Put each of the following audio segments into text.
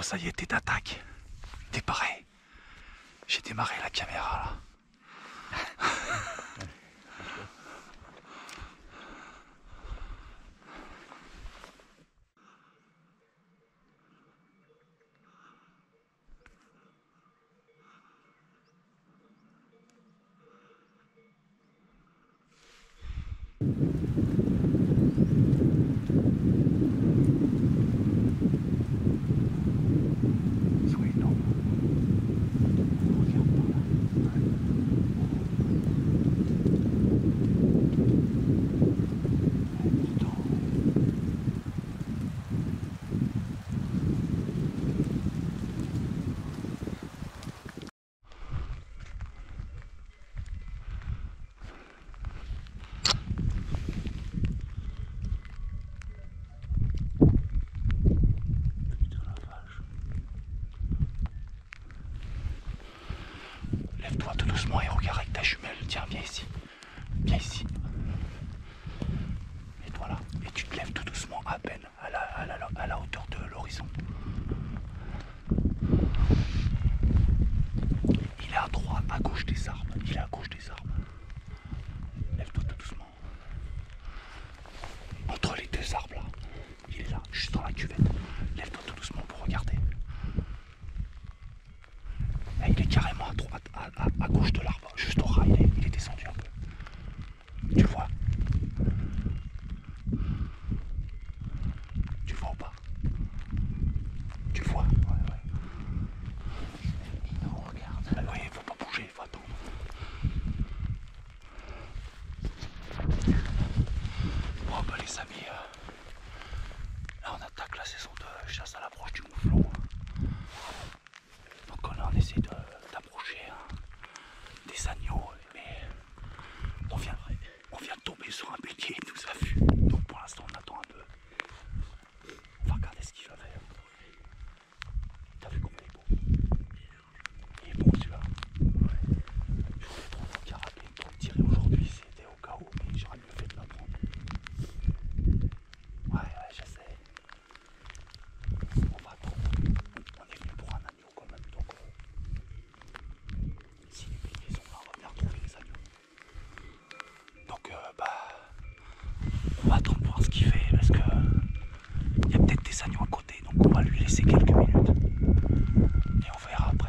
ça y est, t'es d'attaque. T'es pareil. J'ai démarré la caméra là. Lève-toi tout doucement et regarde avec ta jumelle. Tiens, viens ici. Viens ici. Mets-toi là. Et tu te lèves tout doucement à peine à la hauteur de l'horizon. Il est à droite, à gauche des arbres. Il est à gauche des arbres. Lève-toi tout doucement. Entre les deux arbres là. Il est là, juste dans la cuvette. Lève-toi tout doucement pour regarder. Et il est carrément à droite, à gauche de l'arbre, juste au ras, il est descendu un peu. Tu le vois? Tu le vois ou pas? Tu le vois? Ouais. Il nous regarde. Bah oui, faut pas bouger, faut attendre. Bon bah les amis, là on attaque la saison de chasse à l'approche du mouflon. Donc là on essaie d'approcher des agneaux, mais on vient de tomber sur un bélier, il nous a vus. Donc pour l'instant on attend un peu. On va regarder ce qu'il va faire. T'as vu comment il est beau? Il est bon celui-là. Ouais. Je voulais prendre un carabine pour le tirer aujourd'hui, c'était au cas où, mais j'aurais mieux fait de la prendre. Ouais, je sais. On va attendre. On est venu pour un agneau quand même, donc si les béliers sont là, on va bien retrouver les agneaux. Donc on va attendre voir ce qu'il fait parce que il y a peut-être des agneaux à côté, donc on va lui laisser quelques minutes et on verra après.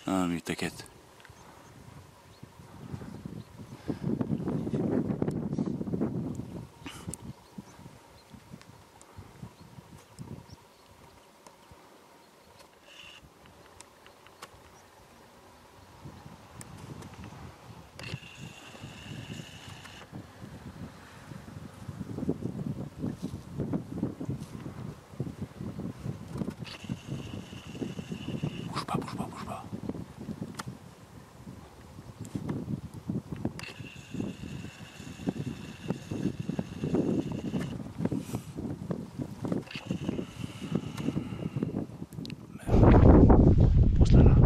Ah mais t'inquiète. Bouge pas, bouge pas, bouge pas. Pose-la là.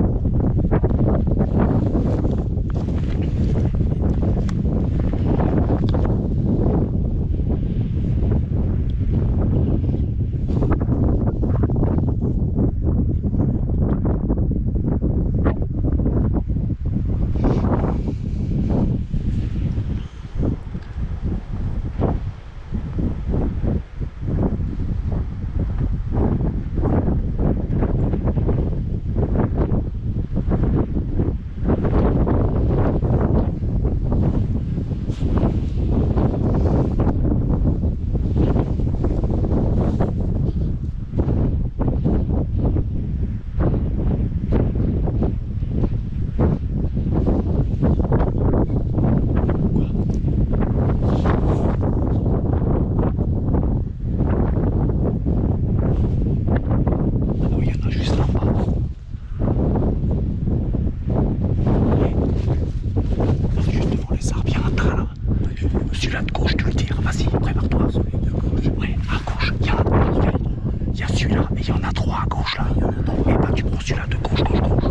Celui-là de gauche, tu le tires. Vas-y, prépare-toi. Celui de gauche. Ouais, à gauche. Il y en a trois. Il y a celui-là et il y en a trois à gauche là. Et bah tu prends celui-là de gauche, gauche, gauche.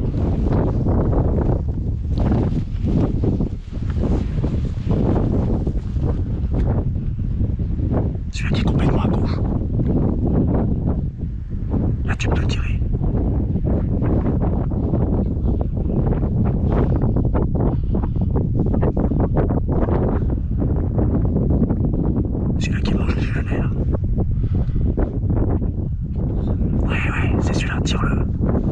Celui-là qui est complètement à gauche. Là tu peux le tirer. Celui-là qui mange les genêts là. Ouais, c'est celui-là, tire-le.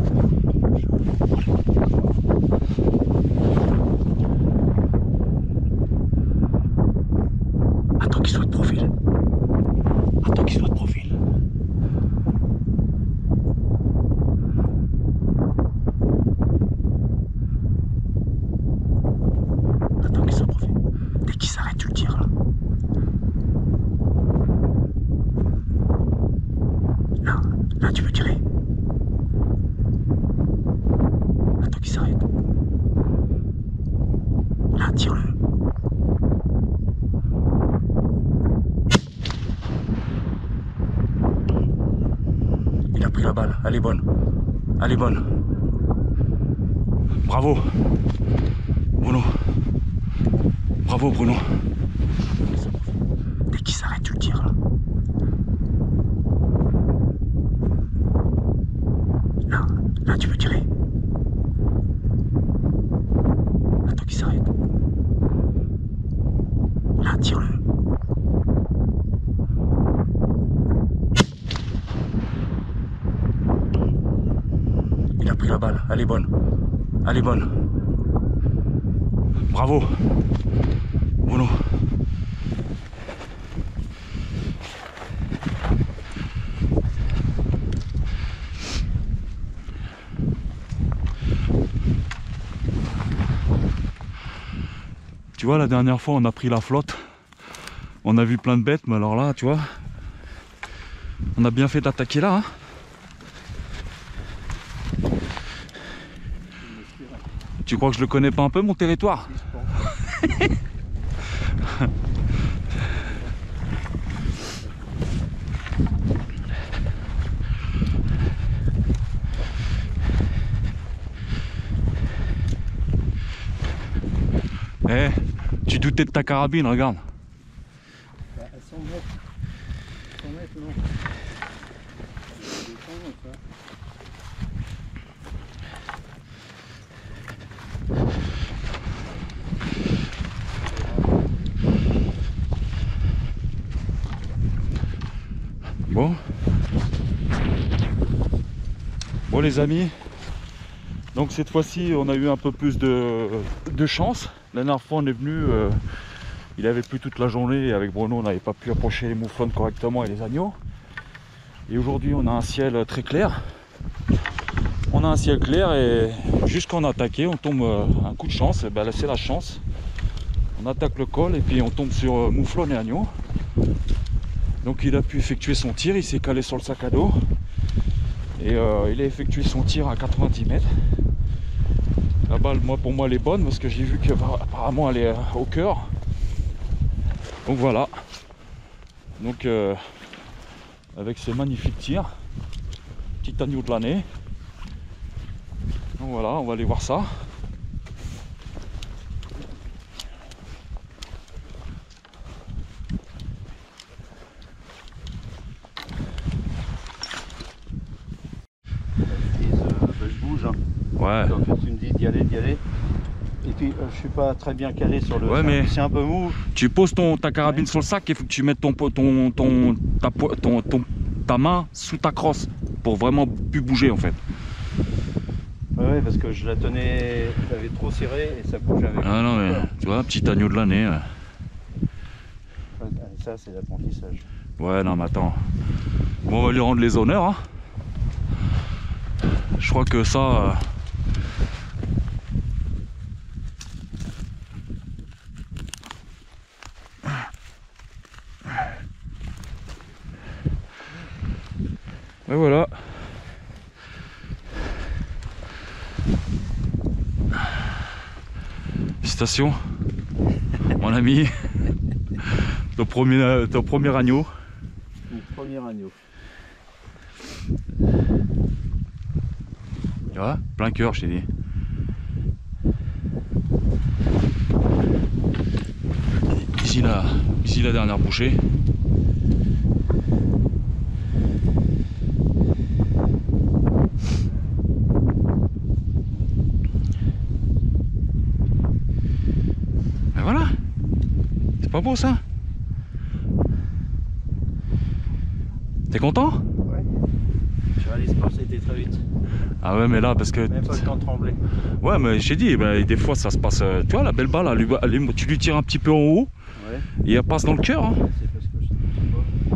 Attends qu'il soit de profil. Attends qu'il soit de profil. Attends qu'il soit de profil. Dès qu'il s'arrête, tu le tires là. Là, tu peux tirer. Attends qu'il s'arrête. Là, tire-le. Il a pris la balle. Elle est bonne. Elle est bonne. Bravo. Bruno. Bravo, Bruno. Dès qu'il s'arrête, tu le tires là. Là, tu peux tirer. Attends qu'il s'arrête. Là, tire-le. Il a pris la balle. Elle est bonne. Elle est bonne. Bravo. Bruno. Tu vois, la dernière fois, on a pris la flotte. On a vu plein de bêtes, mais alors là, tu vois, on a bien fait d'attaquer là. Hein. Tu crois que je le connais pas un peu, mon territoire? Eh, tu doutais de ta carabine, regarde. Bah, à 100 mètres. 100 mètres, non. Bon les amis, Donc cette fois-ci on a eu un peu plus de chance. La dernière fois on est venu, il avait plu toute la journée et avec Bruno on n'avait pas pu approcher les mouflons correctement et les agneaux. Et aujourd'hui on a un ciel très clair. On a un ciel clair et jusqu'on a attaqué, on tombe un coup de chance, et ben là c'est la chance. On attaque le col et puis on tombe sur mouflon et agneau. Donc il a pu effectuer son tir, il s'est calé sur le sac à dos. Et il a effectué son tir à 90 mètres. La balle, pour moi, elle est bonne parce que j'ai vu qu'apparemment elle est au cœur. Donc voilà. Donc avec ce magnifique tir, petit agneau de l'année. Donc voilà, on va aller voir ça. Je bouge. Hein. Ouais. Donc tu me dis d'y aller, d'y aller. Et puis je suis pas très bien calé sur le. Ouais, mais c'est un peu mou. Tu poses ta carabine sur le sac et il faut que tu mettes ta main sous ta crosse pour vraiment plus bouger en fait. Ouais, parce que je la tenais, j'avais trop serré et ça bouge avec. Ah non mais tu vois, petit agneau de l'année. Ça c'est l'apprentissage. Ouais non mais attends. Bon, on va lui rendre les honneurs. Hein. Je crois que ça. Et voilà. Félicitations, mon ami. Ton premier agneau. Mon premier agneau. Tu vois, plein cœur, je t'ai dit. Ici la dernière bouchée. Ben voilà. C'est pas beau ça? T'es content? Ouais. Je suis allé se passer très vite. Ah ouais mais là parce que... Même pas le temps de trembler. Ouais mais j'ai dit, ben, des fois ça se passe... Tu vois la belle balle, tu lui tires un petit peu en haut. Ouais. Et elle passe dans le cœur. Hein. C'est parce que je sais pas.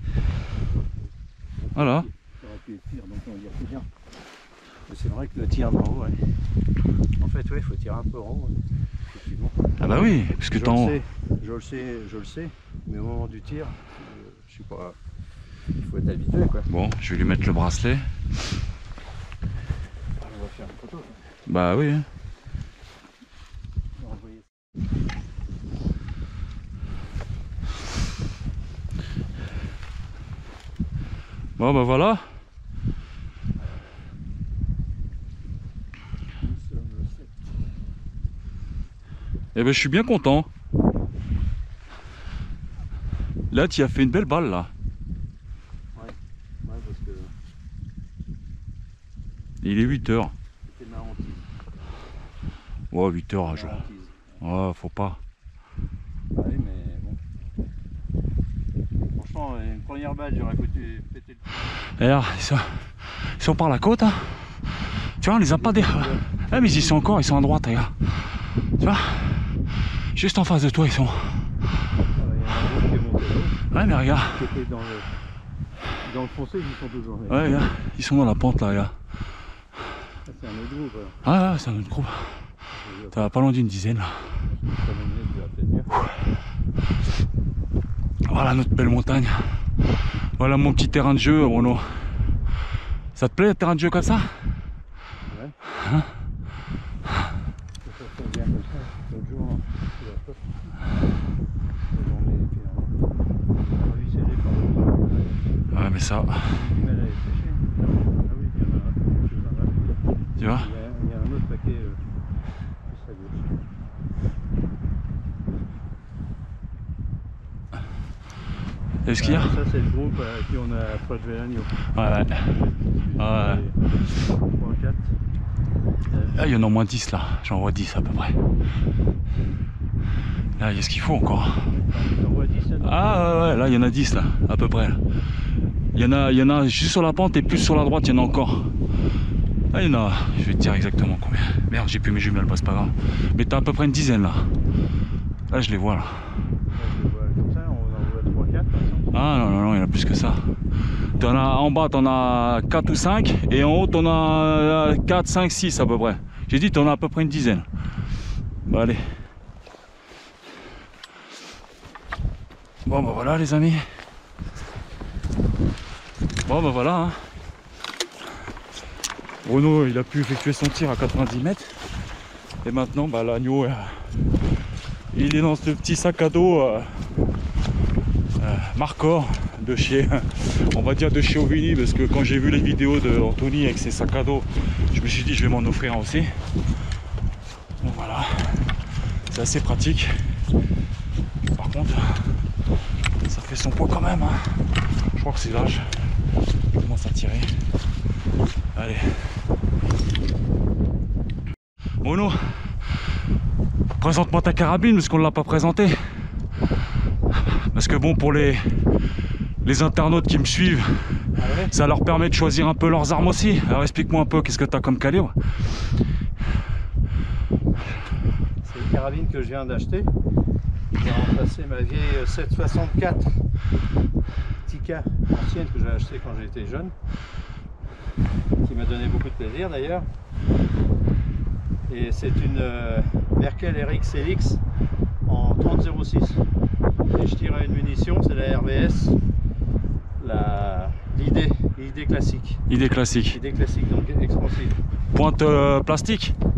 Voilà. Ça aurait pu être pire, donc on va dire que c'est bien. Mais c'est vrai que le tir d'en haut, ouais. En fait, ouais, il faut tirer un peu en haut, effectivement. Ah bah oui, parce que je le sais, mais au moment du tir, je suis pas... Il faut être habitué, quoi. Bon, je vais lui mettre le bracelet. On va faire une photo. Bah oui. On va envoyer. Bon bah voilà. Et ben je suis bien content. Là tu as fait une belle balle là. Ouais, parce que... Il est 8h. C'était ma hantise. Ouais 8h à jour. Ouais faut pas. Bah oui mais bon. Franchement une première balle j'aurais foutu péter le... Et alors, ils sont par la côte hein. Tu vois on les a pas des... Ah mais ils y sont encore, ils sont à droite regarde. Tu vois. Juste en face de toi ils sont. Ouais mais regarde. Qui était dans le foncé, ils sont toujours là. Ouais regarde, ils sont dans la pente là regarde. Ah, c'est un autre groupe alors. Ah ouais c'est un autre groupe. Ça va pas loin d'une dizaine là. Voilà notre belle montagne. Voilà mon petit terrain de jeu Renaud. Ça te plaît le terrain de jeu comme ça? Ouais. Hein? Ça bien comme ça, l'autre jour, c'est la faute. Ouais mais ça... Tu vois? Il y a un autre paquet plus à gauche. Et ce qu'il y a? Ça c'est le groupe à qui on a prélevé l'agneau. Ouais. Ouais. 3, 4. Ah, il y en a au moins 10 là, j'en vois 10 à peu près. Là il y a ce qu'il faut encore. Ah ouais, là il y en a 10 là, à peu près. Il y en a juste sur la pente et plus sur la droite il y en a encore. Ah, il y en a, je vais te dire exactement combien. Merde, j'ai plus mes jumelles, bah, c'est pas grave. Mais t'as à peu près une dizaine là. Là, je les vois là. Là, je le vois comme ça, on en voit 3-4 par exemple. Ah non, non, non, il y en a plus que ça. T'en as, en bas, t'en as 4 ou 5. Et en haut, t'en as 4, 5, 6 à peu près. J'ai dit, t'en as à peu près une dizaine. Bah, allez. Bon, bah voilà, les amis. Bon, bah voilà. Hein. Bruno, il a pu effectuer son tir à 90 mètres. Et maintenant, bah, l'agneau, il est dans ce petit sac à dos Marcor de chez, on va dire de chez Ovini, parce que quand j'ai vu les vidéos de Anthony avec ses sacs à dos, je me suis dit je vais m'en offrir un aussi. Donc voilà, c'est assez pratique. Par contre, ça fait son poids quand même. Hein. Je crois que c'est l'âge. Je commence à tirer. Allez. Bruno, présente-moi ta carabine parce qu'on ne l'a pas présentée. Parce que bon, pour les internautes qui me suivent, Ah ouais, ça leur permet de choisir un peu leurs armes aussi. Alors explique-moi un peu, qu'est-ce que tu as comme calibre? c'est une carabine que je viens d'acheter. J'ai remplacé ma vieille 764 Tika ancienne que j'ai achetée quand j'étais jeune, qui m'a donné beaucoup de plaisir d'ailleurs. Et c'est une Merkel RX Helix en 30-06. Et je tire à une munition, c'est la RVS, l'idée classique. Idée classique. Idée classique, donc expansive. Pointe plastique?